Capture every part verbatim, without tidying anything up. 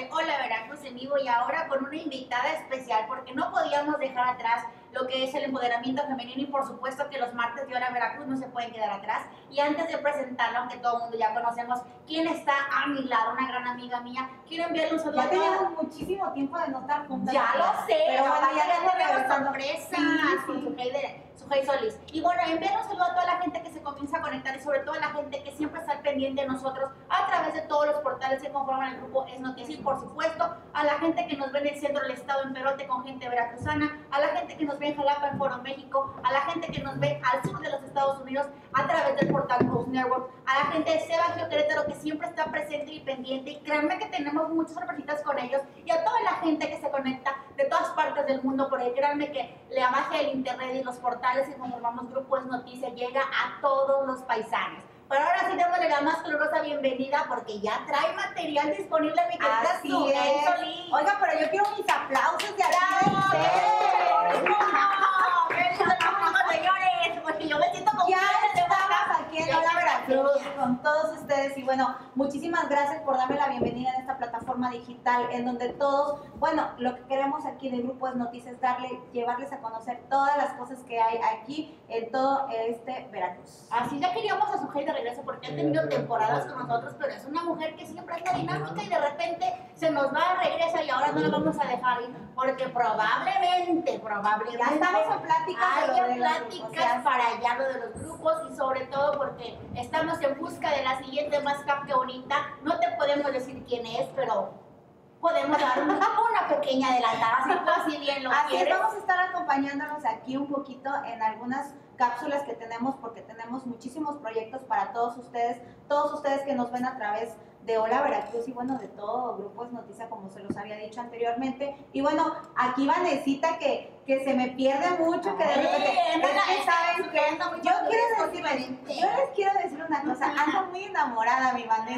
de Hola Veracruz en vivo y ahora con una invitada especial porque no podíamos dejar atrás lo que es el empoderamiento femenino y por supuesto que los martes de Hola Veracruz no se pueden quedar atrás. Y antes de presentarla, aunque todo el mundo ya conocemos quién está a mi lado, una gran amiga mía, quiero enviarle un saludo. Ya teníamos muchísimo tiempo de no estar juntas. Ya lo sé, pero bueno, ya, ya tenemos regresando. sorpresas Sí, con sí. su Hey de Sujei Solís. Y bueno, enviar un saludo a toda la gente que se comienza a conectar y sobre todo a la gente que siempre está al pendiente de nosotros a través de todos los portales que conforman el grupo Es Noticia y por supuesto a la gente que nos ve en el centro del estado en Perote con gente veracruzana, a la gente que nos ve en Jalapa en Foro México, a la gente que nos ve al sur de los Estados Unidos a través del portal Post Network, a la gente de Sebagio Querétaro que siempre está presente y pendiente y créanme que tenemos muchas sorpresitas con ellos y a toda la gente que se conecta de todas partes del mundo porque créanme que la magia del internet y los portales que conformamos Grupo Es Noticia llega a todos los paisanos. Pero ahora sí démosle la más calurosa bienvenida porque ya trae material disponible mi querida Así Sujei es. Solís. Oiga, pero yo quiero mis aplausos de aquí. ¡Bravo! del set. ¡No! ¡Feliz domingo, señores! Porque yo me siento como Ya ustedes de estamos vaca. aquí en Ya Hola está Veracruz genial. con todos ustedes y bueno, muchísimas gracias por darme la bienvenida en esta plataforma digital en donde todos, bueno, lo que queremos aquí del Grupo Es Noticias es darle, llevarles a conocer todas las cosas que hay aquí en todo este Veracruz. Así ya queríamos a Sujei de regreso porque ha tenido temporadas con nosotros, pero es una mujer que siempre está dinámica y de repente se nos va, regresa y ahora no la vamos a dejar ir porque probablemente, probablemente Ya estamos en pláticas de lo haya de los pláticas grupos, ya. para allá lo de los grupos y sobre todo porque estamos en busca de la siguiente más cap que bonita. No te podemos decir quién es, pero podemos dar una, una pequeña adelantada si tú así bien lo Así es, quieres. vamos a estar acompañándonos aquí un poquito en algunas cápsulas que tenemos porque tenemos muchísimos proyectos para todos ustedes, todos ustedes que nos ven a través de Hola Veracruz y bueno, de todo Grupo Es Noticia como se los había dicho anteriormente. Y bueno, aquí Vanesita que, que se me pierde mucho, que de repente, Ay, es anda, que anda, saben que anda muy yo madura, quiero es decirles, diferente. yo les quiero decir una cosa, ando muy enamorada mi Vanessa.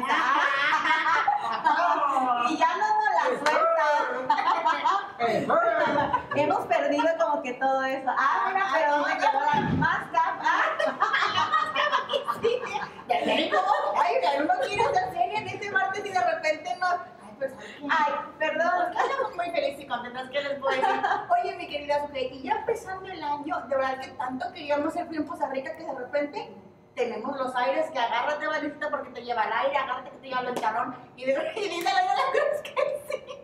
Y ya no nos la suelta. Hemos perdido como que todo eso. Ah, mira, pero me quedó la más cap. Ah. Ya, ya, ¿y cómo? Ay, ya uno quiere hacer serie en este martes y de repente no. Ay, pues, Ay, perdón. estamos muy felices y contentas, ¿qué les puedo decir? Oye, mi querida Sujei, y ya empezando el año, de verdad que tanto queríamos ser en Poza Rica que de repente tenemos los aires que agárrate, Vanesita, porque te lleva el aire, agárrate que te lleva el charrón y de repente y dice la de la cruz que sí.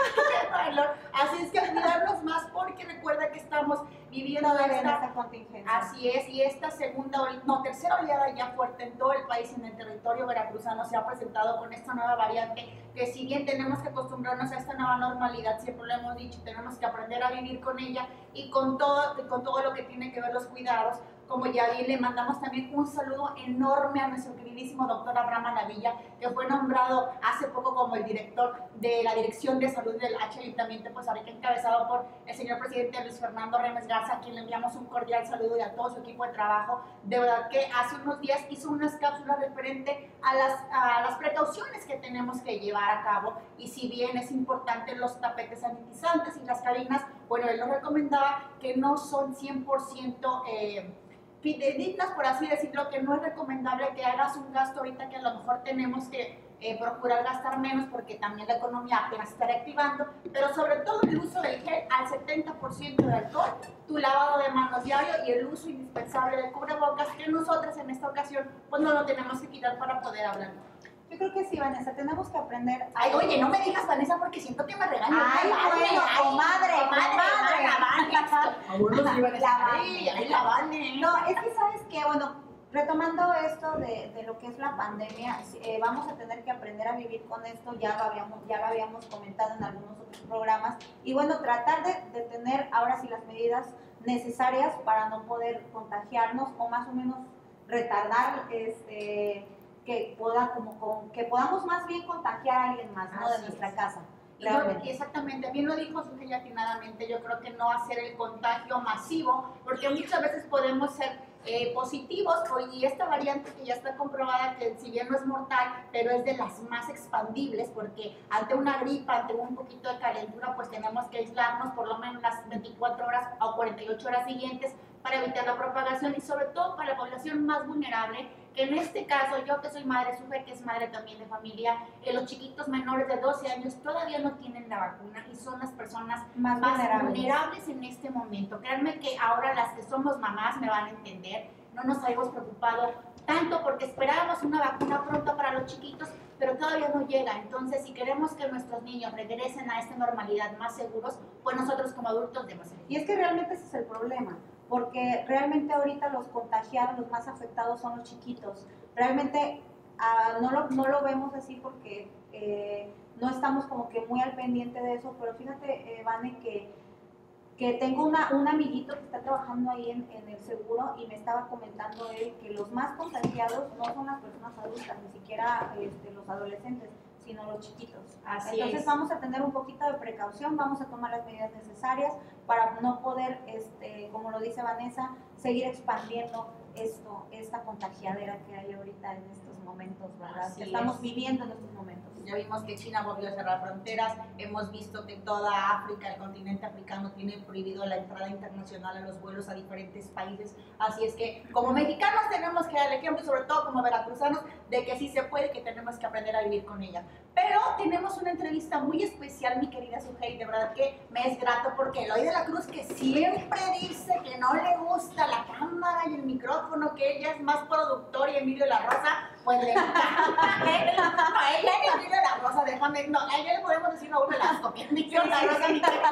Bueno, así es que cuidarnos más porque recuerda que estamos viviendo Todavía en esta esta contingencia. Así es, y esta segunda, ole- no, tercera oleada ya fuerte en todo el país, en el territorio veracruzano, se ha presentado con esta nueva variante, que si bien tenemos que acostumbrarnos a esta nueva normalidad, siempre lo hemos dicho, tenemos que aprender a vivir con ella y con todo, y con todo lo que tiene que ver los cuidados. Como ya vi, le mandamos también un saludo enorme a nuestro queridísimo doctor Abraham Navilla, que fue nombrado hace poco como el director de la Dirección de Salud del H Ayuntamiento de Poza Rica, encabezado por el señor presidente Luis Fernando Remes Garza, a quien le enviamos un cordial saludo y a todo su equipo de trabajo. De verdad que hace unos días hizo unas cápsulas referente a las, a las precauciones que tenemos que llevar a cabo y si bien es importante los tapetes sanitizantes y las cabinas, bueno, él nos recomendaba que no son cien por ciento eh, dignas, por así decirlo, que no es recomendable que hagas un gasto ahorita que a lo mejor tenemos que eh, procurar gastar menos porque también la economía apenas está reactivando, pero sobre todo el uso del gel al setenta por ciento de alcohol, tu lavado de manos diario y el uso indispensable del cubrebocas que nosotras en esta ocasión pues no lo tenemos que quitar para poder hablar. Yo creo que sí, Vanessa, tenemos que aprender. Ay, oye, no me digas Vanessa porque siento que me regañan. Ay, bueno, comadre, comadre. La Vane. Abuelos iban a La estar. Ay, ay, la Vane. No, es que sabes que, bueno, retomando esto de, de lo que es la pandemia, eh, vamos a tener que aprender a vivir con esto, ya lo habíamos, ya lo habíamos comentado en algunos otros programas, y bueno, tratar de, de tener ahora sí las medidas necesarias para no poder contagiarnos o más o menos retardar este que pueda como con, que podamos más bien contagiar a alguien más, ¿no? Así de nuestra es. casa. Y no, exactamente, bien lo dijo Sujei atinadamente, yo creo que no hacer el contagio masivo, porque muchas veces podemos ser eh, positivos, y esta variante que ya está comprobada, que si bien no es mortal, pero es de las más expandibles, porque ante una gripa, ante un poquito de calentura, pues tenemos que aislarnos por lo menos las veinticuatro horas o cuarenta y ocho horas siguientes para evitar la propagación y sobre todo para la población más vulnerable, que en este caso, yo que soy madre, Suje que es madre también de familia, eh, los chiquitos menores de doce años todavía no tienen la vacuna y son las personas más, más vulnerables. vulnerables en este momento. Créanme que ahora las que somos mamás me van a entender, no nos habíamos preocupado tanto porque esperábamos una vacuna pronto para los chiquitos, pero todavía no llega. Entonces, si queremos que nuestros niños regresen a esta normalidad más seguros, pues nosotros como adultos debemos hacer. Y es que realmente ese es el problema, porque realmente ahorita los contagiados, los más afectados son los chiquitos. Realmente uh, no, lo, no lo vemos así porque eh, no estamos como que muy al pendiente de eso, pero fíjate, eh, Vane, que, que tengo una, un amiguito que está trabajando ahí en, en el seguro y me estaba comentando él que los más contagiados no son las personas adultas, ni siquiera este, los adolescentes, sino los chiquitos. Así Entonces es. vamos a tener un poquito de precaución, vamos a tomar las medidas necesarias para no poder, este, como lo dice Vanessa, seguir expandiendo esto, esta contagiadera que hay ahorita en estos momentos, ¿verdad? Así que estamos es. viviendo en estos momentos. Ya vimos que China volvió a cerrar fronteras, hemos visto que toda África, el continente africano, tiene prohibido la entrada internacional a los vuelos a diferentes países. Así es que como mexicanos tenemos que dar el ejemplo, y sobre todo como veracruzanos, de que sí se puede, que tenemos que aprender a vivir con ella. Pero tenemos una entrevista muy especial, mi querida Sujei, de verdad que me es grato porque Eloy de la Cruz, que siempre dice que no le gusta la cámara y el micrófono, que ella es más productor, y Emilio La Rosa, pues le encanta. No, ella y Emilio La Rosa, déjame, no, a ella le podemos decir Raúl Velasco, que Emilio La Rosa ni que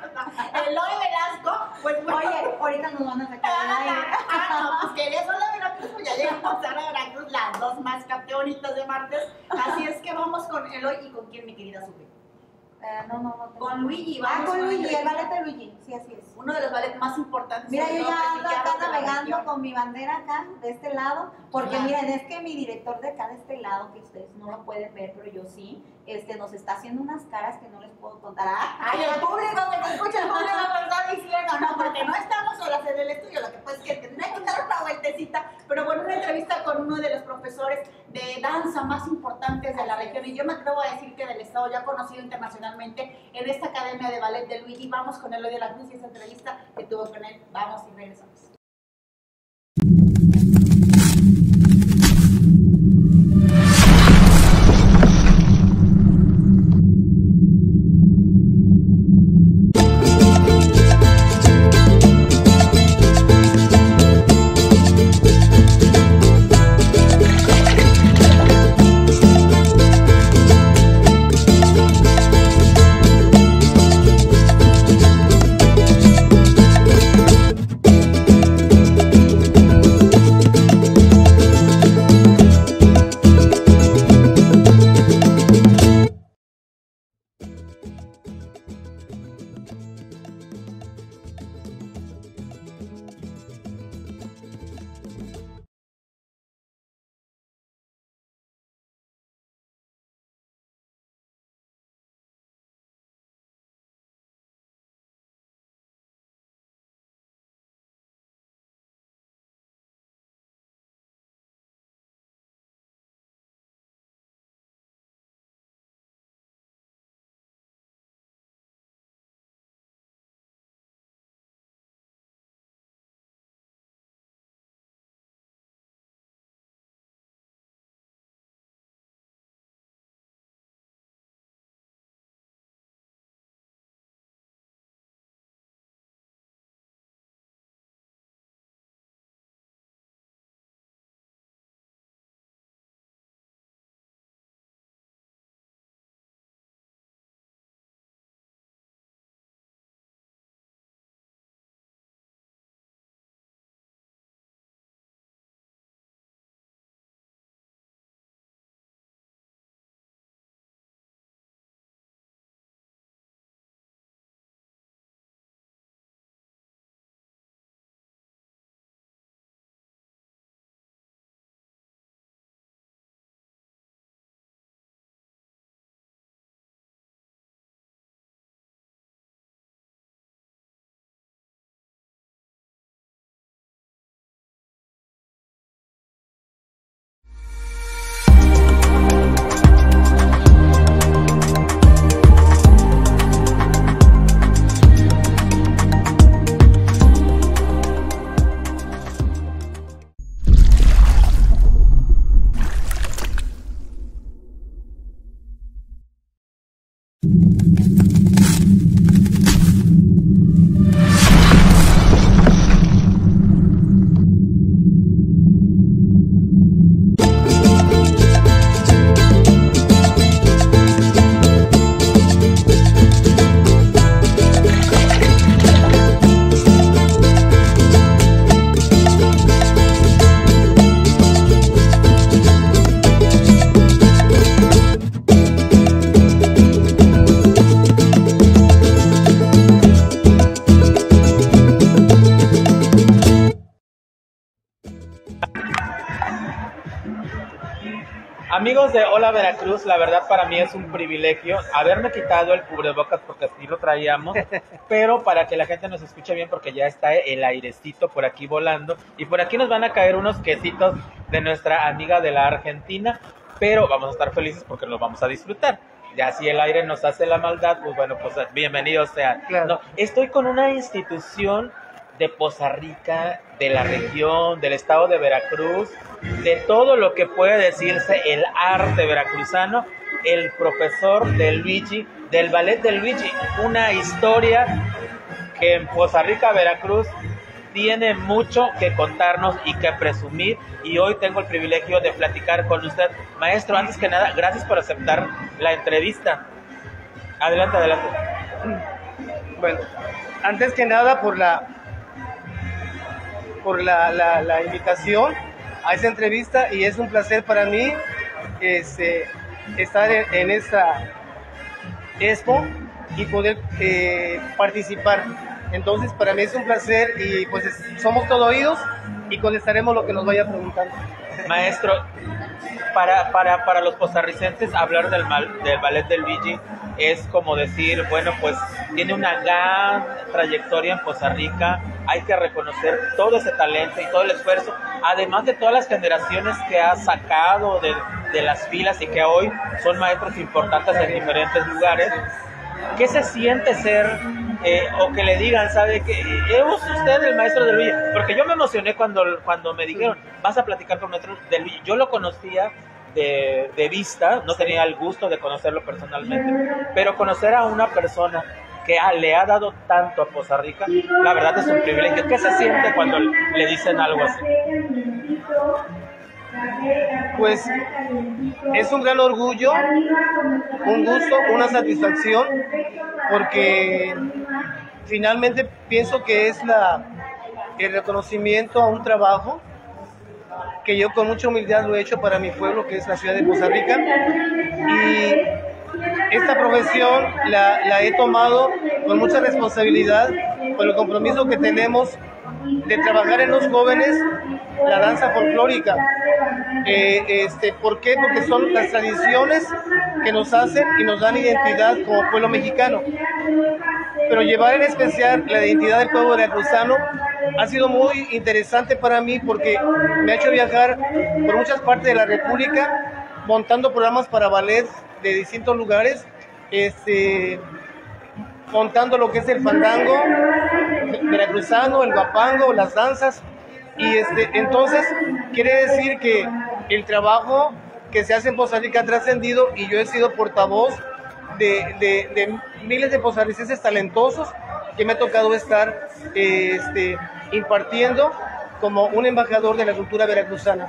Eloy Velasco, pues bueno. Oye, ahorita nos van a sacar al aire. Ah, no, pues que eres sola de Veracruz, pues ya llegamos a la Veracruz, las dos más campeonitas de martes. Así es que vamos con Eloy y con quién, mi querida Sube. Eh, no, no, no. tengo. Con Luigi, Ah, vamos. con Luigi, Luigi. el ballet de Luigi, sí, así es. Uno de los ballets más importantes. Mira, sobre yo todo ya ando acá prestigiados de la navegando región. con mi bandera acá, de este lado, porque Claro. miren, es que mi director de acá de este lado, que ustedes no lo pueden ver, pero yo sí, este, nos está haciendo unas caras que no les puedo contar. Ah, Ay, el público, que te escucha el público me está diciendo, no, porque no estamos solas en el estudio, lo que pasa es que tendré que dar una vueltecita, pero bueno, una entrevista con uno de los profesores de danza más importantes de la región, y yo me atrevo a decir que del estado, ya conocido internacionalmente en esta academia de ballet de Luigi. Vamos con Eloy de la Cruz y esa entrevista que tuvo con él, vamos y regresamos. Amigos de Hola Veracruz, la verdad para mí es un privilegio haberme quitado el cubrebocas porque así lo traíamos, pero para que la gente nos escuche bien porque ya está el airecito por aquí volando y por aquí nos van a caer unos quesitos de nuestra amiga de la Argentina, pero vamos a estar felices porque los vamos a disfrutar. Ya si el aire nos hace la maldad, pues bueno, pues bienvenidos sean. Claro. No, estoy con una institución de Poza Rica, de la región, del estado de Veracruz, de todo lo que puede decirse el arte veracruzano, el profesor de Luigi, del ballet de Luigi, una historia que en Poza Rica, Veracruz, tiene mucho que contarnos y que presumir, y hoy tengo el privilegio de platicar con usted. Maestro, antes que nada, gracias por aceptar la entrevista. Adelante, adelante. Bueno, antes que nada por la por la, la, la invitación a esta entrevista, y es un placer para mí este, estar en, en esta expo y poder eh, participar. Entonces para mí es un placer y pues es, somos todo oídos y contestaremos lo que nos vaya preguntando. Maestro, para, para, para los costarricenses hablar del, mal, del ballet del Luigi es como decir, bueno, pues tiene una gran trayectoria en Poza Rica, hay que reconocer todo ese talento y todo el esfuerzo, además de todas las generaciones que ha sacado de, de las filas y que hoy son maestros importantes en diferentes lugares. ¿Qué se siente ser, eh, o que le digan, sabe que es usted el maestro de Luigi? Porque yo me emocioné cuando, cuando me dijeron, vas a platicar con maestro de Luigi. Yo lo conocía de, de vista, no tenía el gusto de conocerlo personalmente, pero conocer a una persona que ah, le ha dado tanto a Poza Rica, la verdad es un privilegio. ¿Qué se siente cuando le dicen algo así? Pues es un gran orgullo, un gusto, una satisfacción, porque finalmente pienso que es la, el reconocimiento a un trabajo que yo con mucha humildad lo he hecho para mi pueblo, que es la ciudad de Poza Rica, y esta profesión la, la he tomado con mucha responsabilidad, por el compromiso que tenemos de trabajar en los jóvenes la danza folclórica. Eh, este, ¿Por qué? Porque son las tradiciones que nos hacen y nos dan identidad como pueblo mexicano. Pero llevar en especial la identidad del pueblo veracruzano ha sido muy interesante para mí porque me ha hecho viajar por muchas partes de la República montando programas para ballet de distintos lugares, este, montando lo que es el fandango veracruzano, el guapango, las danzas. Y este, entonces quiere decir que el trabajo que se hace en Poza Rica ha trascendido y yo he sido portavoz de, de, de miles de pozarricenses talentosos que me ha tocado estar eh, este, impartiendo como un embajador de la cultura veracruzana.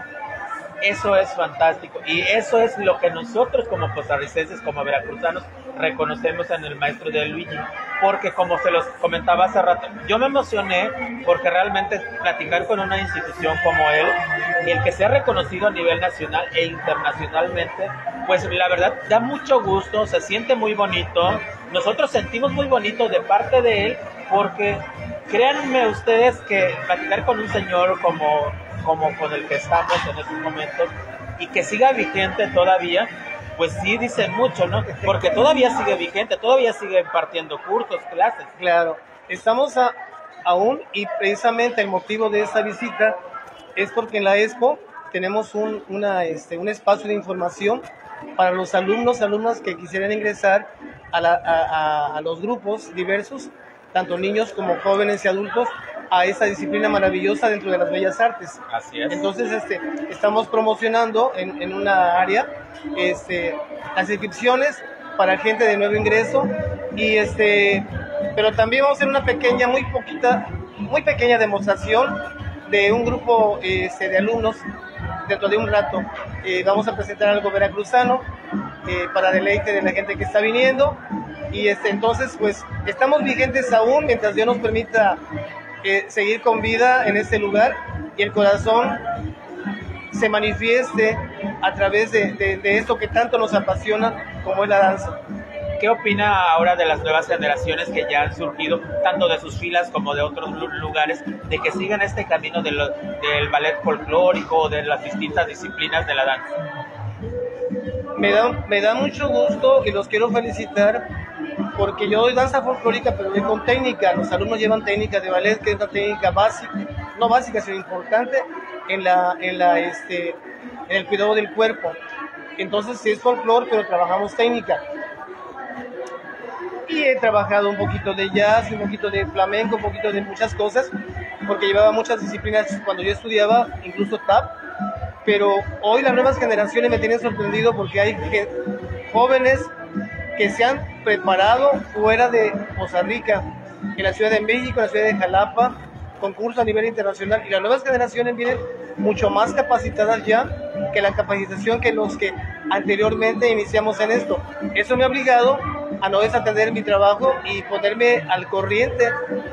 Eso es fantástico y eso es lo que nosotros como costarricenses, como veracruzanos, reconocemos en el maestro de Luigi, porque como se los comentaba hace rato, yo me emocioné porque realmente platicar con una institución como él, el que sea reconocido a nivel nacional e internacionalmente, pues la verdad da mucho gusto, se siente muy bonito, nosotros sentimos muy bonito de parte de él, porque créanme ustedes que platicar con un señor como... como con el que estamos en estos momentos y que siga vigente todavía, pues sí dice mucho, ¿no? Porque todavía sigue vigente, todavía sigue impartiendo cursos, clases. Claro, estamos a, aún y precisamente el motivo de esta visita es porque en la expo tenemos un, una, este, un espacio de información para los alumnos, alumnas que quisieran ingresar a, la, a, a, a los grupos diversos, tanto niños como jóvenes y adultos, a esta disciplina maravillosa dentro de las bellas artes. Así es. Entonces este, estamos promocionando en, en una área este, las inscripciones para gente de nuevo ingreso, y este, pero también vamos a hacer una pequeña, muy poquita, muy pequeña demostración de un grupo este, de alumnos dentro de un rato. Eh, vamos a presentar algo veracruzano eh, para deleite de la gente que está viniendo, y este, entonces pues estamos vigentes aún mientras Dios nos permita eh, seguir con vida en este lugar y el corazón se manifieste a través de, de, de esto que tanto nos apasiona como es la danza. ¿Qué opina ahora de las nuevas generaciones que ya han surgido, tanto de sus filas como de otros lugares, de que sigan este camino de lo, del ballet folclórico, de las distintas disciplinas de la danza? Me da, me da mucho gusto y los quiero felicitar porque yo doy danza folclórica, pero doy con técnica. Los alumnos llevan técnica de ballet, que es una técnica básica, no básica, sino importante en, la, en, la, este, en el cuidado del cuerpo. Entonces sí es folclore, pero trabajamos técnica. Y he trabajado un poquito de jazz, un poquito de flamenco, un poquito de muchas cosas, porque llevaba muchas disciplinas cuando yo estudiaba, incluso tap. Pero hoy las nuevas generaciones me tienen sorprendido porque hay que, jóvenes que se han preparado fuera de Poza Rica, en la Ciudad de México, en la Ciudad de Jalapa, concursos a nivel internacional, y las nuevas generaciones vienen mucho más capacitadas ya que la capacitación que los que anteriormente iniciamos en esto. Eso me ha obligado a no desatender mi trabajo y ponerme al corriente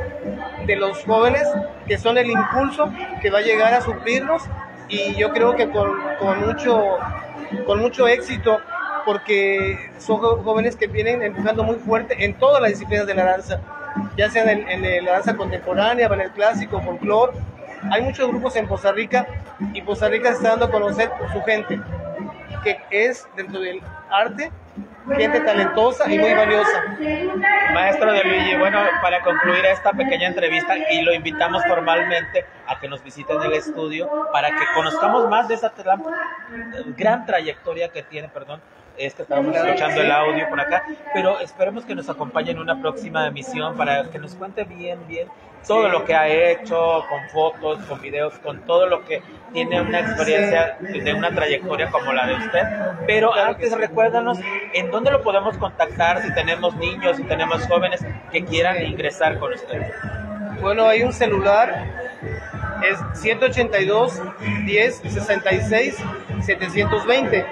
de los jóvenes que son el impulso que va a llegar a suplirnos, y yo creo que con, con, mucho, con mucho éxito, porque son jóvenes que vienen empujando muy fuerte en todas las disciplinas de la danza, ya sea en, en la danza contemporánea, ballet clásico, folclore. Hay muchos grupos en Poza Rica, y Poza Rica se está dando a conocer por su gente, que es dentro del arte, gente talentosa y muy valiosa. Maestro De Luigi, bueno, para concluir esta pequeña entrevista, y lo invitamos formalmente a que nos visiten el estudio para que conozcamos más de esa tra gran trayectoria que tiene, perdón, es que estábamos escuchando el audio por acá, pero esperemos que nos acompañe en una próxima emisión para que nos cuente bien, bien todo lo que ha hecho, con fotos, con videos, con todo lo que tiene una experiencia de una trayectoria como la de usted. Pero antes, recuérdanos en dónde lo podemos contactar si tenemos niños, si tenemos jóvenes que quieran ingresar con usted. Bueno, hay un celular, es ciento ochenta y dos, diez, sesenta y seis, setecientos veinte,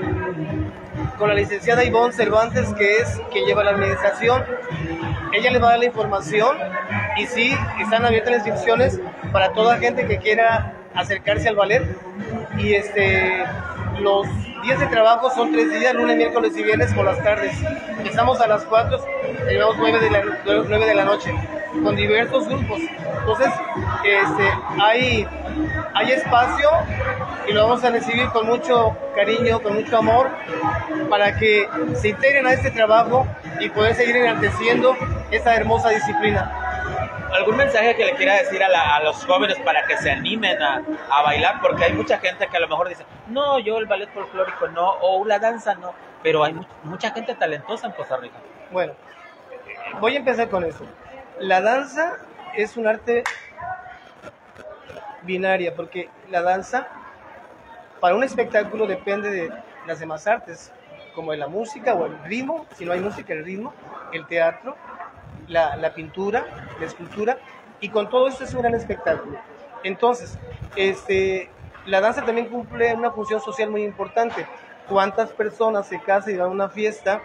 con la licenciada Ivonne Cervantes, que es quien lleva la administración. Ella le va a dar la información, y sí, están abiertas las inscripciones para toda gente que quiera acercarse al ballet. Y este, los días de trabajo son tres días, lunes, miércoles y viernes por las tardes. Empezamos a las cuatro, terminamos nueve de la, nueve de la noche, con diversos grupos. Entonces, este, hay, hay espacio, y lo vamos a recibir con mucho cariño, con mucho amor, para que se integren a este trabajo y poder seguir enalteciendo esta hermosa disciplina. ¿Algún mensaje que le quiera decir a, la, a los jóvenes para que se animen a, a bailar? Porque hay mucha gente que a lo mejor dice, no, yo el ballet folclórico no, o la danza no, pero hay mu mucha gente talentosa en Poza Rica. Bueno, voy a empezar con eso. La danza es un arte binaria, porque la danza, para un espectáculo, depende de las demás artes, como la música o el ritmo. Si no hay música, el ritmo, el teatro, la, la pintura, la escultura, y con todo esto es un gran espectáculo. Entonces, este, la danza también cumple una función social muy importante. ¿Cuántas personas se casan y van a una fiesta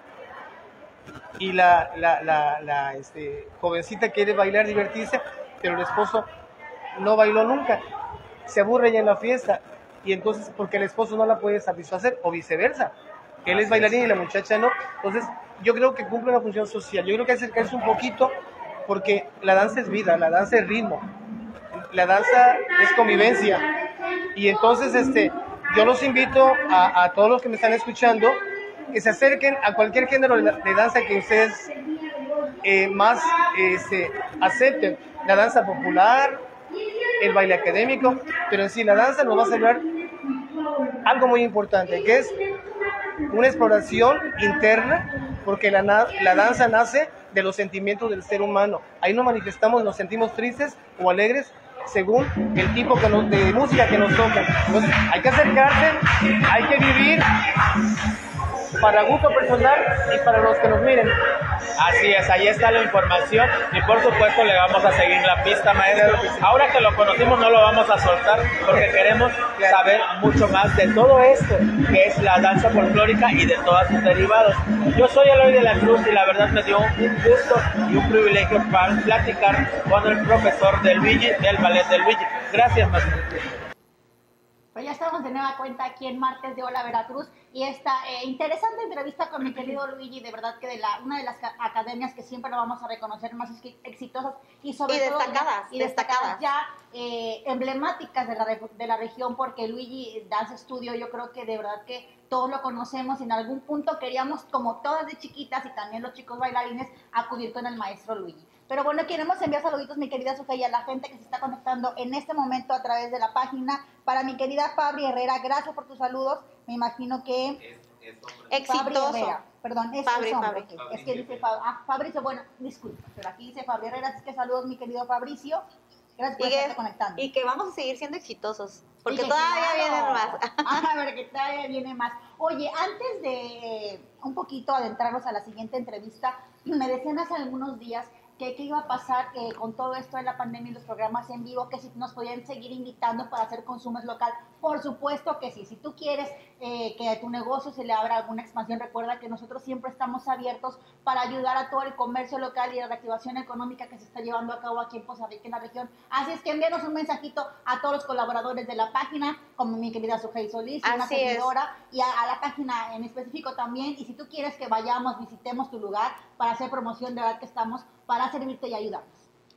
y la, la, la, la este, jovencita quiere bailar, divertirse, pero el esposo no bailó nunca? Se aburre ya en la fiesta, y entonces porque el esposo no la puede satisfacer, o viceversa, él es bailarín y la muchacha no. Entonces yo creo que cumple una función social. Yo creo que acercarse un poquito, porque la danza es vida, la danza es ritmo, la danza es convivencia. Y entonces este, yo los invito a, a todos los que me están escuchando, que se acerquen a cualquier género de danza que ustedes eh, más eh, se acepten. La danza popular, el baile académico, pero en sí la danza nos va a celebrar algo muy importante, que es una exploración interna, porque la, la danza nace de los sentimientos del ser humano. Ahí nos manifestamos, nos sentimos tristes o alegres según el tipo que nos, de música que nos toca. Entonces hay que acercarse, hay que vivir para gusto personal y para los que nos miren. Así es, ahí está la información, y por supuesto le vamos a seguir la pista, maestro. Ahora que lo conocimos no lo vamos a soltar, porque queremos saber mucho más de todo esto que es la danza folclórica y de todos sus derivados. Yo soy Eloy de la Cruz, y la verdad me dio un gusto y un privilegio para platicar con el profesor del Luigi, del ballet del Luigi. Gracias, maestro. Pues ya estamos de nueva cuenta aquí en Martes de Hola Veracruz, y esta eh, interesante entrevista con mi querido Luigi, de verdad que de la una de las academias que siempre lo vamos a reconocer más exitosas y sobre y todo destacadas, y destacadas, destacadas ya eh, emblemáticas de la, de la región, porque Luigi Dance Studio yo creo que de verdad que todos lo conocemos, y en algún punto queríamos, como todas de chiquitas y también los chicos bailarines, acudir con el maestro Luigi. Pero bueno, queremos enviar saluditos, mi querida Sofía, y a la gente que se está conectando en este momento a través de la página. Para mi querida Fabri Herrera, gracias por tus saludos. Me imagino que... Es, es hombre. Fabri Exitoso. Herrera, perdón, es, Fabri, es hombre. Fabri. ok. Es que dice Fabri, ah, Fabricio, bueno, disculpa, pero aquí dice Fabri Herrera, así que saludos, mi querido Fabricio. Gracias por Y que, estarte conectando. y que vamos a seguir siendo exitosos, porque Y que todavía claro. vienen más. A ver, que todavía viene más. Oye, antes de eh, un poquito adentrarnos a la siguiente entrevista, me decían hace algunos días que qué iba a pasar eh, con todo esto de la pandemia y los programas en vivo, que si nos podían seguir invitando para hacer consumos local. Por supuesto que sí. Si tú quieres eh, que a tu negocio se le abra alguna expansión, recuerda que nosotros siempre estamos abiertos para ayudar a todo el comercio local y la reactivación económica que se está llevando a cabo aquí en Poza Rica, en la región. Así es que envíanos un mensajito a todos los colaboradores de la página, como mi querida Sujei Solís, y una Así es. servidora, y a, a la página en específico también. Y si tú quieres que vayamos, visitemos tu lugar para hacer promoción, de verdad que estamos para servirte y ayudarnos.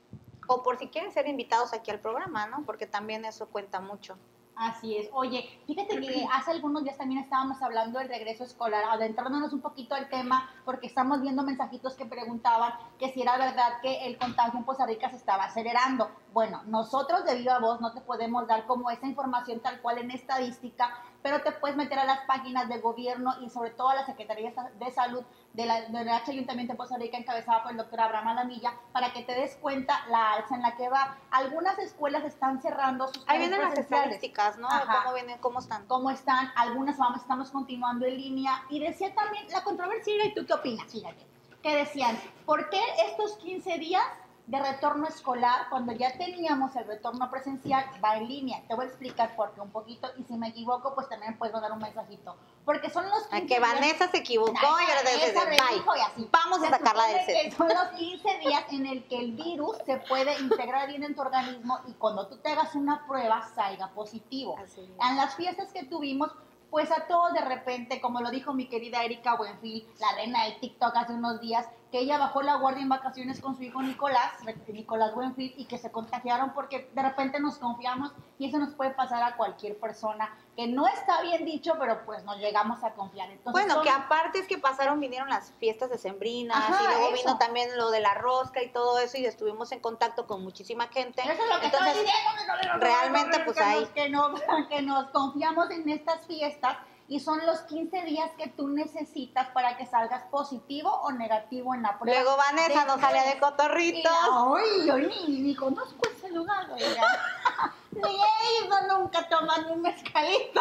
O por si quieren ser invitados aquí al programa, ¿no? Porque también eso cuenta mucho. Así es. Oye, fíjate que hace algunos días también estábamos hablando del regreso escolar, adentrándonos un poquito al tema, porque estamos viendo mensajitos que preguntaban que si era verdad que el contagio en Poza Rica se estaba acelerando. Bueno, nosotros de viva voz no te podemos dar como esa información tal cual en estadística, pero te puedes meter a las páginas del gobierno y sobre todo a la Secretaría de Salud de la, del H Ayuntamiento de Poza Rica, encabezada por el doctor Abraham Alamilla, para que te des cuenta la alza en la que va. Algunas escuelas están cerrando sus Ahí clases vienen las presenciales. estadísticas, ¿no? De Ajá. cómo vienen, cómo están. ¿Cómo están? Algunas vamos, estamos continuando en línea. Y decía también la controversia, ¿y tú qué opinas? Fíjate, que decían, ¿por qué estos quince días de retorno escolar, cuando ya teníamos el retorno presencial, va en línea? Te voy a explicar por qué un poquito, y si me equivoco, pues también puedes mandar un mensajito. Porque son los quince Ay, que días- Vanessa se equivocó Ay, y ahora esa desde redijo y bye. así. Vamos a Se sacarla del supone que set. son los quince días en el que el virus se puede integrar bien en tu organismo y cuando tú te hagas una prueba salga positivo. Así es. En las fiestas que tuvimos, pues a todos de repente, como lo dijo mi querida Erika Buenfil, la reina del TikTok hace unos días, que ella bajó la guardia en vacaciones con su hijo Nicolás, Nicolás Buenfil, y que se contagiaron porque de repente nos confiamos y eso nos puede pasar a cualquier persona, que no está bien dicho, pero pues nos llegamos a confiar. Entonces, Bueno, son- que aparte es que pasaron, vinieron las fiestas decembrinas Ajá, y luego eso. vino también lo de la rosca y todo eso y estuvimos en contacto con muchísima gente. Eso es lo que Entonces, estoy diciendo, que no le- no le- realmente, no le- pues, que ahí. nos- que, nos, que nos confiamos en estas fiestas y son los quince días que tú necesitas para que salgas positivo o negativo en la prueba. Luego Vanessa nos salía de Después- cotorritos. Ay, yo ni, ni conozco ese lugar, oiga. Ni he ido nunca a tomar un mezcalito.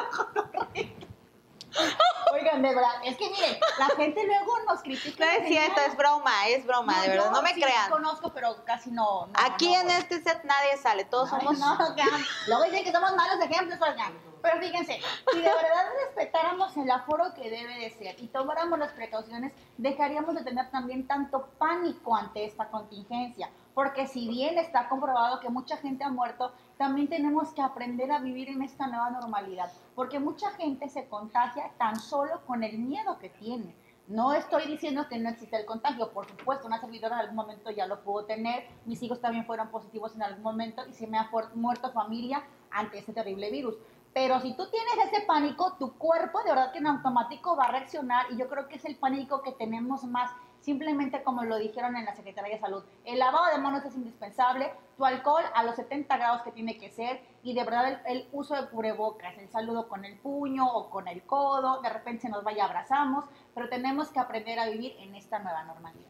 Oigan, de verdad, es que miren, la gente luego nos critica. No es cierto, es broma, es broma, de verdad, yo no me sí crean. conozco, pero casi no. no Aquí no, en voy. este set nadie sale, todos Ay, somos... no, oigan, luego dicen que somos malos ejemplos, oigan. Pero fíjense, si de verdad respetáramos el aforo que debe de ser y tomáramos las precauciones, dejaríamos de tener también tanto pánico ante esta contingencia. Porque si bien está comprobado que mucha gente ha muerto, también tenemos que aprender a vivir en esta nueva normalidad. Porque mucha gente se contagia tan solo con el miedo que tiene. No estoy diciendo que no existe el contagio, por supuesto, una servidora en algún momento ya lo pudo tener, mis hijos también fueron positivos en algún momento y se me ha fu- muerto familia ante ese terrible virus. Pero si tú tienes ese pánico, tu cuerpo de verdad que en automático va a reaccionar y yo creo que es el pánico que tenemos más, simplemente como lo dijeron en la Secretaría de Salud. El lavado de manos es indispensable, tu alcohol a los setenta grados que tiene que ser y de verdad el, el uso de cubrebocas, el saludo con el puño o con el codo, de repente se nos va y abrazamos, pero tenemos que aprender a vivir en esta nueva normalidad.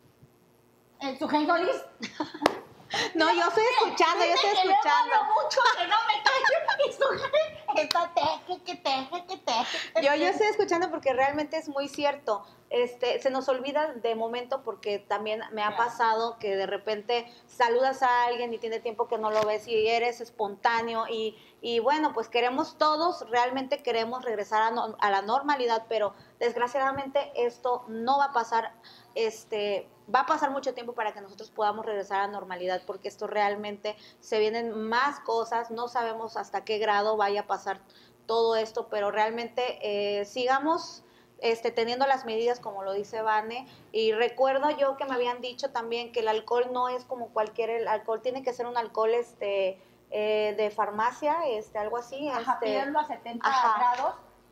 ¿El Sujei Solís? No, yo estoy escuchando, yo estoy Dice que luego escuchando. hablo mucho, que no me callo, y Sujei está teje, que teje, que teje. Yo, yo estoy escuchando porque realmente es muy cierto. Este, se nos olvida de momento porque también me ha Claro. pasado que de repente saludas a alguien y tiene tiempo que no lo ves y eres espontáneo y, y bueno, pues queremos todos, realmente queremos regresar a, no- a la normalidad, pero desgraciadamente esto no va a pasar, este, va a pasar mucho tiempo para que nosotros podamos regresar a la normalidad porque esto realmente se vienen más cosas, no sabemos hasta qué grado vaya a pasar todo esto, pero realmente eh, sigamos este, teniendo las medidas como lo dice Vane, y recuerdo yo que me habían dicho también que el alcohol no es como cualquier, el alcohol tiene que ser un alcohol este, eh, de farmacia, este, algo así. Ajá, este, pídanlo a setenta ajá. grados.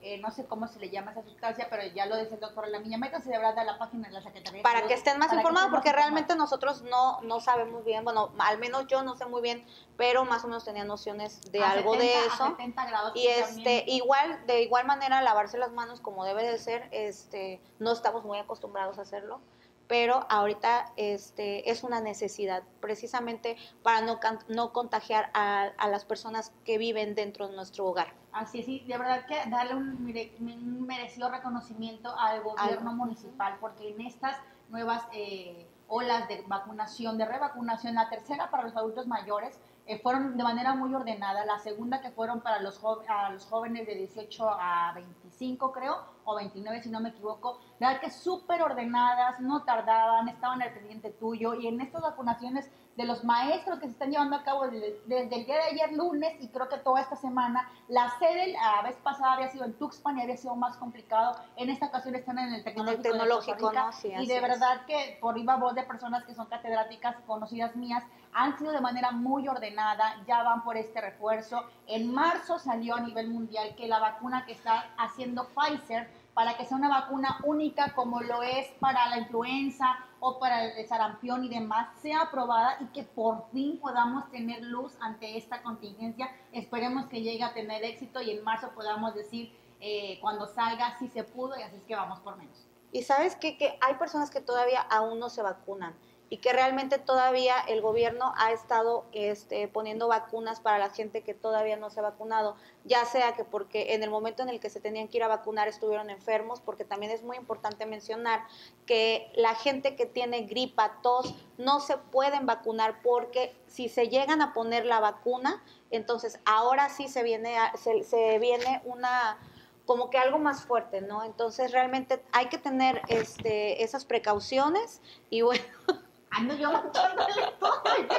eh, no sé cómo se le llama esa sustancia, pero ya lo dice el doctor Lamiña. Métanse de verdad a la página de la Secretaría de Para Salud, que estén más para que informados, estén más porque realmente informados. nosotros no, no sabemos bien, bueno, al menos yo no sé muy bien, pero más o menos tenía nociones de A algo de setenta, a eso. setenta grados, Y sí, este, también. igual, de igual manera, lavarse las manos como debe de ser, este, no estamos muy acostumbrados a hacerlo, pero ahorita este, es una necesidad, precisamente para no, can- no contagiar a, a las personas que viven dentro de nuestro hogar. Así es, sí, de verdad que darle un, mere- un merecido reconocimiento al gobierno Al- municipal, porque en estas nuevas eh, olas de vacunación, de revacunación, la tercera para los adultos mayores, eh, fueron de manera muy ordenada, la segunda que fueron para los, jo- a los jóvenes de dieciocho a veinticinco, creo, o veintinueve si no me equivoco, de verdad que súper ordenadas, no tardaban, estaban al pendiente tuyo, y en estas vacunaciones de los maestros que se están llevando a cabo desde, desde el día de ayer lunes y creo que toda esta semana, la sede la vez pasada había sido en Tuxpan y había sido más complicado, en esta ocasión están en el Tecnológico, En el Tecnológico, de Costa Rica, ¿no? Sí, y así de es. verdad que por viva voz de personas que son catedráticas conocidas mías, han sido de manera muy ordenada, ya van por este refuerzo. En marzo salió a nivel mundial que la vacuna que está haciendo Pfizer, para que sea una vacuna única como lo es para la influenza o para el sarampión y demás, sea aprobada y que por fin podamos tener luz ante esta contingencia. Esperemos que llegue a tener éxito y en marzo podamos decir eh, cuando salga si se pudo, y así es que vamos por menos. Y sabes qué? Que hay personas que todavía aún no se vacunan y que realmente todavía el gobierno ha estado este, poniendo vacunas para la gente que todavía no se ha vacunado, ya sea que porque en el momento en el que se tenían que ir a vacunar estuvieron enfermos, porque también es muy importante mencionar que la gente que tiene gripa, tos, no se pueden vacunar porque si se llegan a poner la vacuna, entonces ahora sí se viene, a, se, se viene una... como que algo más fuerte, ¿no? Entonces realmente hay que tener este, esas precauciones y bueno, Ando yo manchándole todo.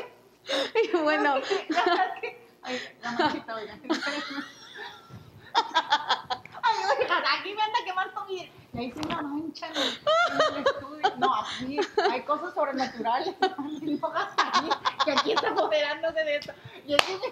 y bueno, Ay, la manchita, oigan. Ay, oigan, aquí me anda quemando mi... Y ahí sí una mancha en el, en el estudio. No, aquí hay cosas sobrenaturales. No hagas aquí, que aquí está apoderándose de esto. Y aquí me...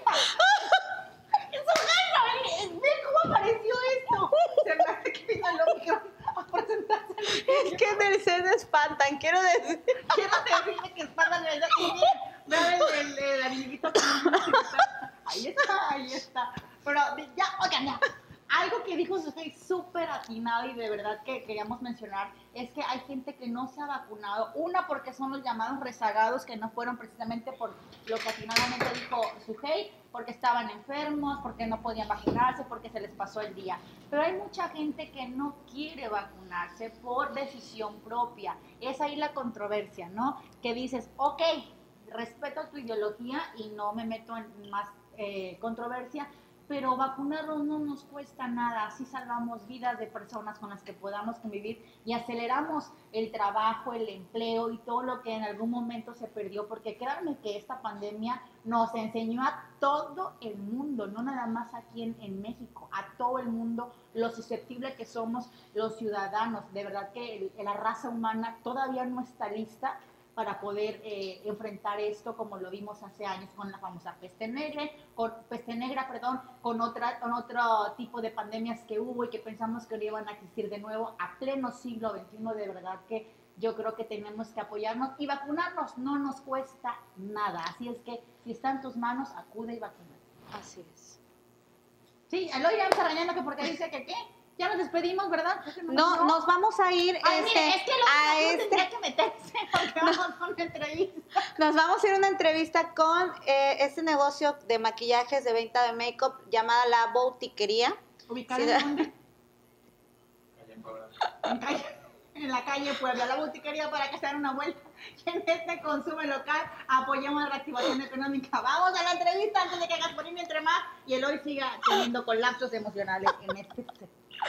¡Eso gana! ¿Ven cómo apareció esto? Se me hace que vino el Omicron a presentarse. es que del se espantan, quiero decir. Quiero decirle que espantan el... Y miren, vean el, el, el amiguito que... Ahí está, ahí está. Pero ya, oigan, ya. Algo que dijo Sofía súper atinado y de verdad que queríamos mencionar es que hay gente que no se ha vacunado. Una, porque son los llamados rezagados que no fueron precisamente por lo que atinadamente dijo Sujei, porque estaban enfermos, porque no podían vacunarse, porque se les pasó el día. Pero hay mucha gente que no quiere vacunarse por decisión propia. Es ahí la controversia, ¿no? Que dices, ok, respeto tu ideología y no me meto en más eh, controversia, pero vacunarnos no nos cuesta nada, así salvamos vidas de personas con las que podamos convivir y aceleramos el trabajo, el empleo y todo lo que en algún momento se perdió, porque créanme que esta pandemia nos enseñó a todo el mundo, no nada más aquí en, en México, a todo el mundo, lo susceptible que somos los ciudadanos. De verdad que el, la raza humana todavía no está lista para poder eh, enfrentar esto como lo vimos hace años con la famosa peste negra, con, peste negra, perdón, con, otra, con otro tipo de pandemias que hubo y que pensamos que no iban a existir de nuevo a pleno siglo veintiuno. De verdad que yo creo que tenemos que apoyarnos y vacunarnos no nos cuesta nada. Así es que si está en tus manos, acude y vacúnate. Así es. Sí, Eloy ya me está regañando que porque dice que qué. Ya nos despedimos, ¿verdad? No, no, nos vamos a ir Ay, este, mire, es que lo a que este, tendría que meterse porque vamos a una entrevista. nos vamos a ir a una entrevista con eh, este negocio de maquillajes, de venta de make-up llamada La Boutiquería. ¿Ubicada Sí, en dónde? En, calle, en la calle Puebla, La Boutiquería, para que se den una vuelta. Y en este consumo local apoyemos la reactivación económica. Vamos a la entrevista antes de que Gasparín entre más y el hoy siga teniendo colapsos emocionales en este sector.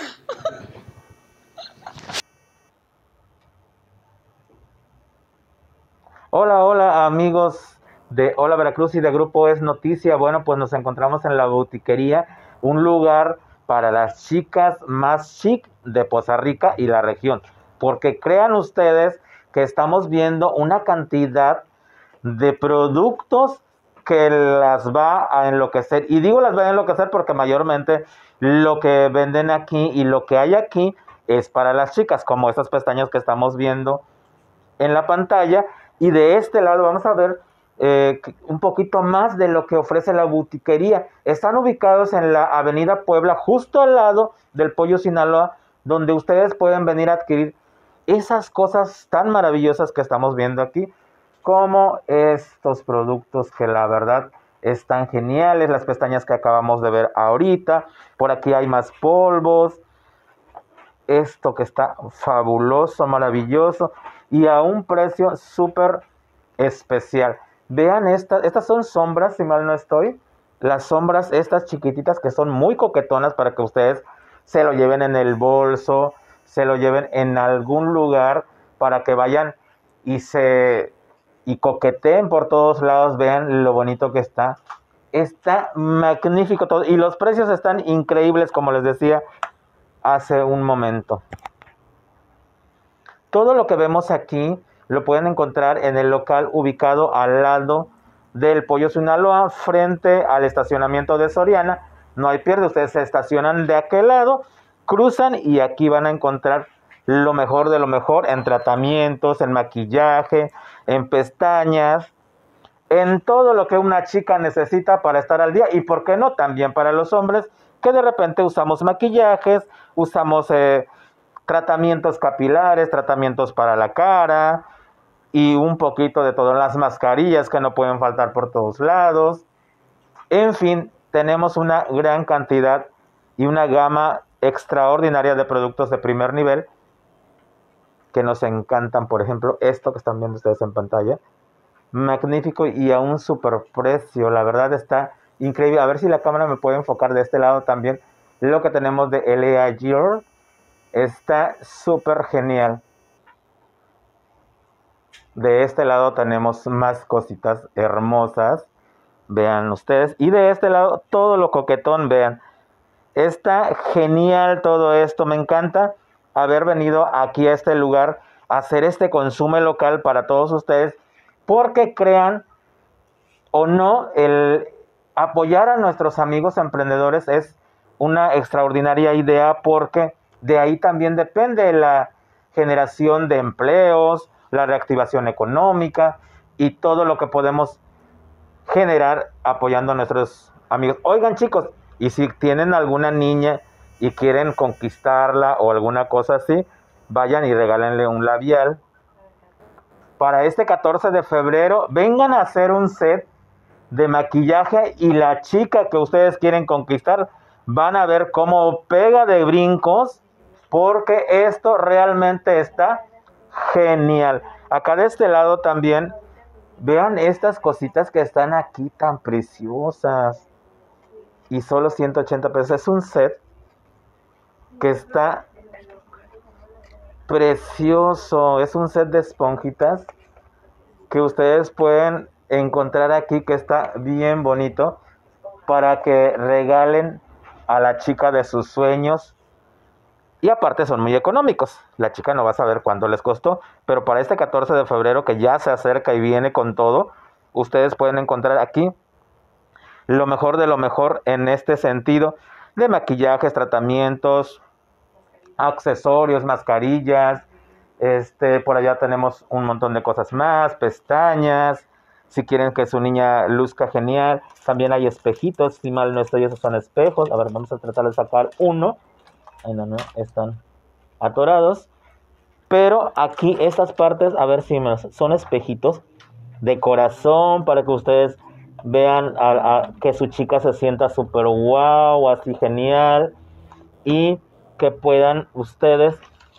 Hola, hola amigos de Hola Veracruz y de Grupo Es Noticia. Bueno, pues nos encontramos en La Boutiquería, un lugar para las chicas más chic de Poza Rica y la región. Porque crean ustedes que estamos viendo una cantidad de productos que las va a enloquecer. Y digo las va a enloquecer porque mayormente lo que venden aquí y lo que hay aquí es para las chicas, como estas pestañas que estamos viendo en la pantalla. Y de este lado vamos a ver eh, un poquito más de lo que ofrece la boutiquería. Están ubicados en la avenida Puebla, justo al lado del Pollo Sinaloa, donde ustedes pueden venir a adquirir esas cosas tan maravillosas que estamos viendo aquí, como estos productos que la verdad están geniales, las pestañas que acabamos de ver ahorita. Por aquí hay más polvos, esto que está fabuloso, maravilloso y a un precio súper especial. Vean, estas, estas son sombras, si mal no estoy, las sombras estas chiquititas que son muy coquetonas para que ustedes se lo lleven en el bolso, se lo lleven en algún lugar para que vayan y se y coqueteen por todos lados. Vean lo bonito que está. Está magnífico todo. Y los precios están increíbles, como les decía hace un momento. Todo lo que vemos aquí lo pueden encontrar en el local ubicado al lado del Pollo Sinaloa, frente al estacionamiento de Soriana. No hay pierde, ustedes se estacionan de aquel lado, cruzan y aquí van a encontrar lo mejor de lo mejor en tratamientos, en maquillaje, en pestañas, en todo lo que una chica necesita para estar al día. Y por qué no, también para los hombres que de repente usamos maquillajes, usamos eh, tratamientos capilares, tratamientos para la cara y un poquito de todo, las mascarillas que no pueden faltar por todos lados. En fin, tenemos una gran cantidad y una gama extraordinaria de productos de primer nivel que nos encantan. Por ejemplo, esto que están viendo ustedes en pantalla, magnífico y a un super precio. La verdad está increíble. A ver si la cámara me puede enfocar de este lado también. Lo que tenemos de L A Gear está súper genial. De este lado tenemos más cositas hermosas. Vean ustedes. Y de este lado todo lo coquetón, vean. Está genial todo esto. Me encanta haber venido aquí a este lugar a hacer este consumo local para todos ustedes, porque crean o no, el apoyar a nuestros amigos emprendedores es una extraordinaria idea, porque de ahí también depende la generación de empleos, la reactivación económica y todo lo que podemos generar apoyando a nuestros amigos. Oigan, chicos, y si tienen alguna niña y quieren conquistarla o alguna cosa así, vayan y regálenle un labial. Para este catorce de febrero, vengan a hacer un set de maquillaje y la chica que ustedes quieren conquistar van a ver cómo pega de brincos, porque esto realmente está genial. Acá de este lado también, vean estas cositas que están aquí tan preciosas. Y solo ciento ochenta pesos. Es un set que está precioso. Es un set de esponjitas que ustedes pueden encontrar aquí, que está bien bonito, para que regalen a la chica de sus sueños. Y aparte son muy económicos. La chica no va a saber cuánto les costó, pero para este catorce de febrero, que ya se acerca y viene con todo, ustedes pueden encontrar aquí lo mejor de lo mejor en este sentido de maquillajes, tratamientos, accesorios, mascarillas. Este, por allá tenemos un montón de cosas más, pestañas, si quieren que su niña luzca genial. También hay espejitos, si mal no estoy, esos son espejos. A ver, vamos a tratar de sacar uno. Ay, no, no, están atorados. Pero aquí estas partes, a ver si me son espejitos de corazón para que ustedes vean a, a, que su chica se sienta súper wow, así genial. Y que puedan ustedes,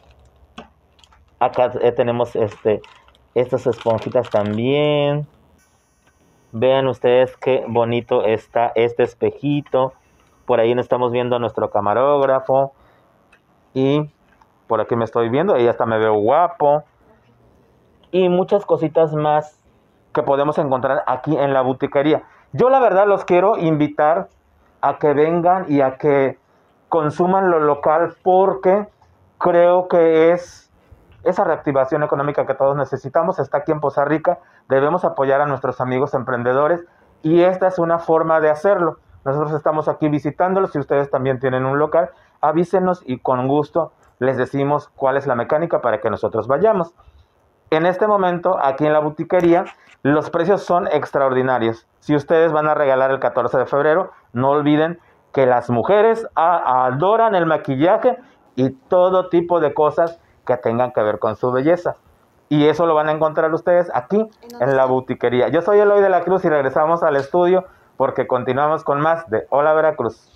acá eh, tenemos este estas esponjitas también. Vean ustedes qué bonito está este espejito. Por ahí nos estamos viendo a nuestro camarógrafo. Y por aquí me estoy viendo, y hasta me veo guapo. Y muchas cositas más que podemos encontrar aquí en la boutiquería. Yo la verdad los quiero invitar a que vengan y a que consuman lo local, porque creo que es esa reactivación económica que todos necesitamos. Está aquí en Poza Rica. Debemos apoyar a nuestros amigos emprendedores y esta es una forma de hacerlo. Nosotros estamos aquí visitándolos, si ustedes también tienen un local, avísenos y con gusto les decimos cuál es la mecánica para que nosotros vayamos. En este momento, aquí en la boutiquería, los precios son extraordinarios. Si ustedes van a regalar el catorce de febrero, no olviden que las mujeres adoran el maquillaje y todo tipo de cosas que tengan que ver con su belleza. Y eso lo van a encontrar ustedes aquí en la boutiquería. Yo soy Eloy de la Cruz y regresamos al estudio porque continuamos con más de Hola Veracruz.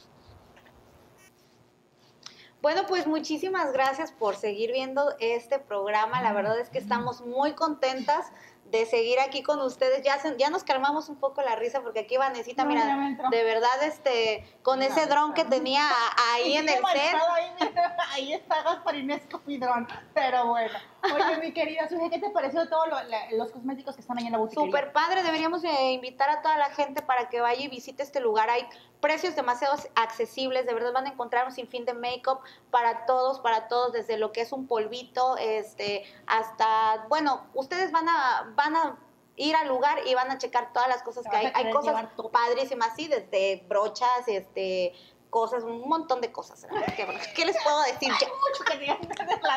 Bueno, pues muchísimas gracias por seguir viendo este programa. La verdad es que estamos muy contentas de seguir aquí con ustedes. Ya, se, ya nos calmamos un poco la risa porque aquí Vanesita, mira, de verdad, este, con ese dron que tenía ahí en el set. Ahí, ahí está Gasparín con mi dron, pero bueno. Oye, mi querida Suge, ¿qué te pareció todos lo, los cosméticos que están ahí en la boutique? Súper padre, deberíamos de invitar a toda la gente para que vaya y visite este lugar. Hay precios demasiado accesibles, de verdad van a encontrar un sinfín de make-up para todos, para todos, desde lo que es un polvito, este, hasta, bueno, ustedes van a, van a ir al lugar y van a checar todas las cosas que hay. Hay cosas padrísimas, sí, desde brochas, este, cosas, un montón de cosas. ¿Qué, qué les puedo decir? Hay mucho que digan de la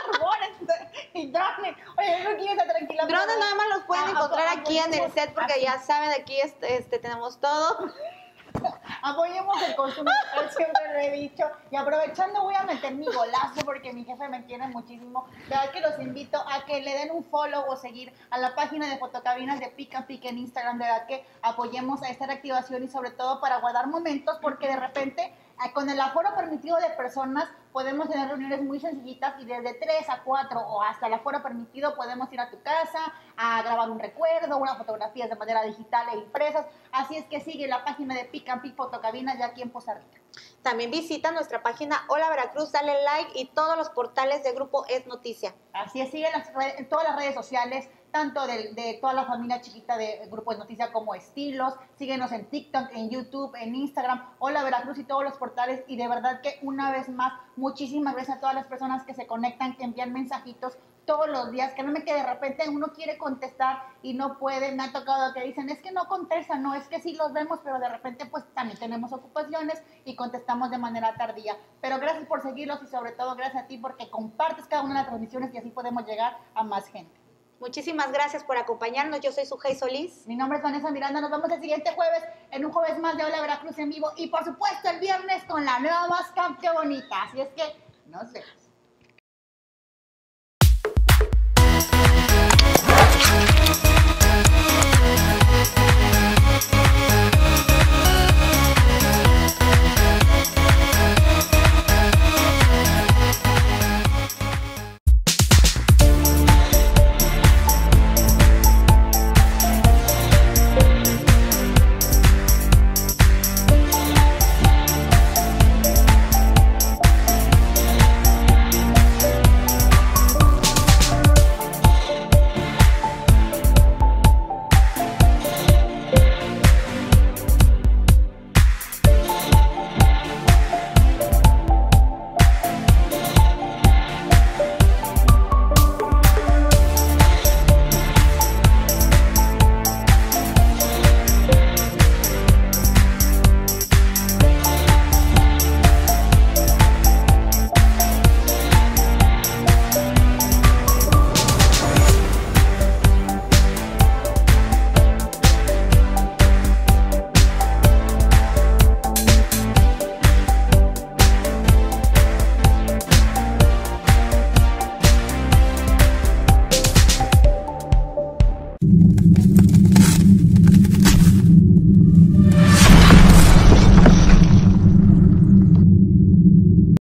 de y drones. Oye, no quiero estar tranquila. Drones nada más los pueden ah, encontrar aquí en el set porque aquí. Ya saben, aquí este, este, tenemos todo. Apoyemos el consumo local, siempre lo he dicho. Y aprovechando voy a meter mi golazo porque mi jefe me entiende muchísimo. De verdad que los invito a que le den un follow o seguir a la página de Fotocabinas de Pick and Pick en Instagram. De verdad que apoyemos a esta reactivación y sobre todo para guardar momentos porque de repente con el aforo permitido de personas podemos tener reuniones muy sencillitas y desde tres a cuatro o hasta el aforo permitido podemos ir a tu casa a grabar un recuerdo, unas fotografías de manera digital e impresas. Así es que sigue la página de Pick and Pick Fotocabinas ya aquí en Poza Rica. También visita nuestra página Hola Veracruz, dale like y todos los portales de Grupo Es Noticia. Así es, sigue las redes, en todas las redes sociales, tanto de, de toda la familia chiquita de Grupo Es Noticia como Estilos. Síguenos en TikTok, en YouTube, en Instagram, Hola Veracruz y todos los portales. Y de verdad que una vez más, muchísimas gracias a todas las personas que se conectan, que envían mensajitos todos los días, que no me que de repente uno quiere contestar y no puede. Me ha tocado que dicen, es que no contestan, no, es que sí los vemos, pero de repente pues también tenemos ocupaciones y contestamos de manera tardía. Pero gracias por seguirlos y sobre todo gracias a ti porque compartes cada una de las transmisiones y así podemos llegar a más gente. Muchísimas gracias por acompañarnos. Yo soy Sujei Solís. Mi nombre es Vanessa Miranda. Nos vemos el siguiente jueves en un jueves más de Hola Veracruz en vivo y por supuesto el viernes con la nueva Mascam, qué bonita. Así es que nos vemos.